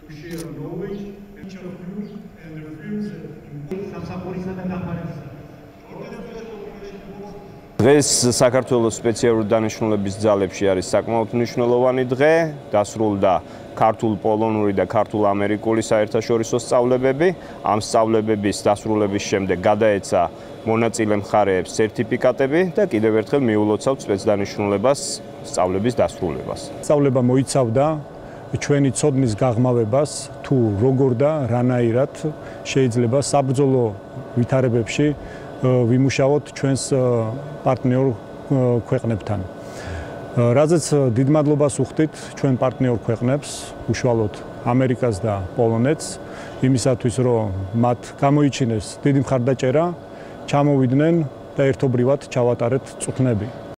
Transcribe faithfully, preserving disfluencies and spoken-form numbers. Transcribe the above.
to share knowledge and each of you and the films that დღეს საქართველოს სპეციალური დანიშნულების ძალებში არის საკმაოდ მნიშვნელოვანი დღე. დასრულდა ქართულ-პოლონური და ქართულ-ამერიკული საერთაშორისო სწავლებები. ამ სწავლებების დასრულების შემდეგ გადაეცა მონაწილე მხარეებს სერტიფიკატები და კიდევ ერთხელ მიულოცავთ სპეცდანიშნულებას სწავლების დასრულებას. სწავლება მოიცავდა ჩვენი ცოდნის გაღმავებას, თუ როგორ და რანაირად შეიძლება საბრძოლო ვითარებებში ვიმუშაოთ ჩვენს პარტნიორ ქვეყნებთან. რაზეც დიდ მადლობას ვუხდით ჩვენ პარტნიორ ქვეყნებს, უშუალოდ ამერიკას და პოლონეთს, იმისათვის რომ მათ გამოიჩინეს დიდი მხარდაჭერა, ჩამოვიდნენ და ერთობრივად ჩავატარეთ წვრთნები.